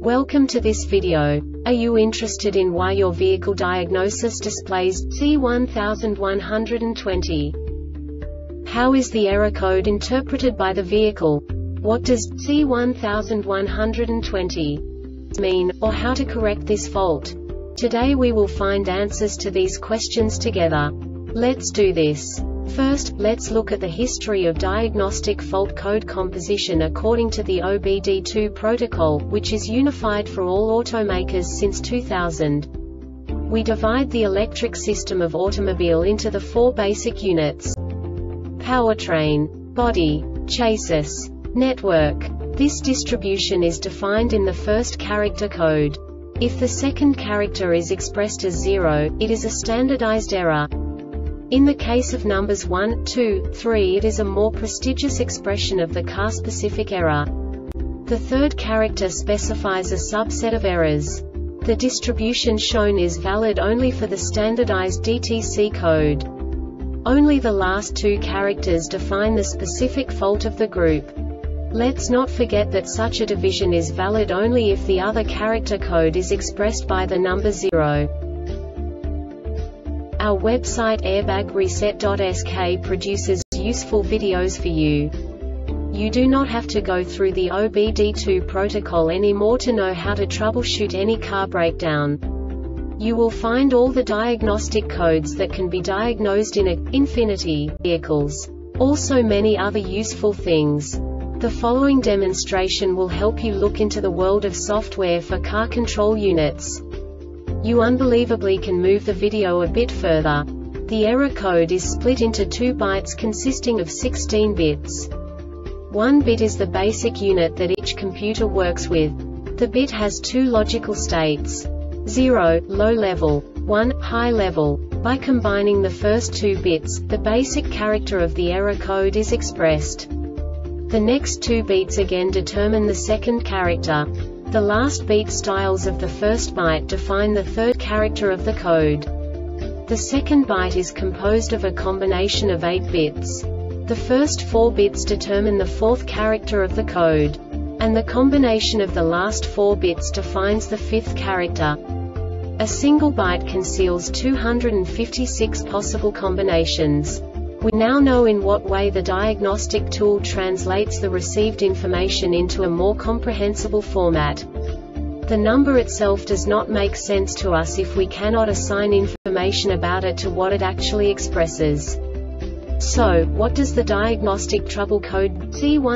Welcome to this video. Are you interested in why your vehicle diagnosis displays C1120? How is the error code interpreted by the vehicle? What does C1120 mean, or how to correct this fault? Today we will find answers to these questions together. Let's do this. First, let's look at the history of diagnostic fault code composition according to the OBD2 protocol, which is unified for all automakers since 2000. We divide the electric system of automobile into the four basic units: powertrain, body, chassis, network. This distribution is defined in the first character code. If the second character is expressed as 0, it is a standardized error. In the case of numbers 1, 2, 3, it is a more prestigious expression of the car-specific error. The third character specifies a subset of errors. The distribution shown is valid only for the standardized DTC code. Only the last two characters define the specific fault of the group. Let's not forget that such a division is valid only if the other character code is expressed by the number 0. Our website airbagreset.sk produces useful videos for you. You do not have to go through the OBD2 protocol anymore to know how to troubleshoot any car breakdown. You will find all the diagnostic codes that can be diagnosed in Infiniti vehicles. Also many other useful things. The following demonstration will help you look into the world of software for car control units. You unbelievably can move the video a bit further. The error code is split into 2 bytes consisting of 16 bits. 1 bit is the basic unit that each computer works with. The bit has 2 logical states: 0, low level, 1, high level. By combining the first 2 bits, the basic character of the error code is expressed. The next 2 beats again determine the second character. The last beat styles of the first byte define the third character of the code. The second byte is composed of a combination of 8 bits. The first 4 bits determine the fourth character of the code. And the combination of the last 4 bits defines the fifth character. A single byte conceals 256 possible combinations. We now know in what way the diagnostic tool translates the received information into a more comprehensible format. The number itself does not make sense to us if we cannot assign information about it to what it actually expresses. So, what does the diagnostic trouble code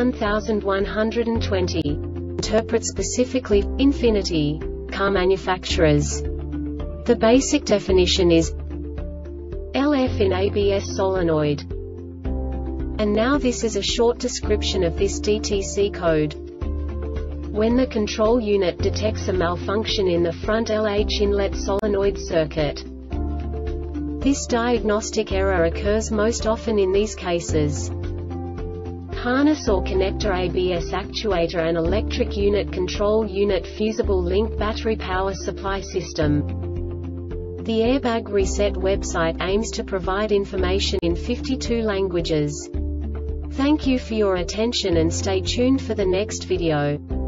C1120 interpret specifically for Infiniti car manufacturers? The basic definition is LF in ABS solenoid. And now this is a short description of this DTC code. When the control unit detects a malfunction in the front LH inlet solenoid circuit. This diagnostic error occurs most often in these cases: harness or connector ABS actuator and electric unit control unit fusible link battery power supply system. The Airbag Reset website aims to provide information in 52 languages. Thank you for your attention and stay tuned for the next video.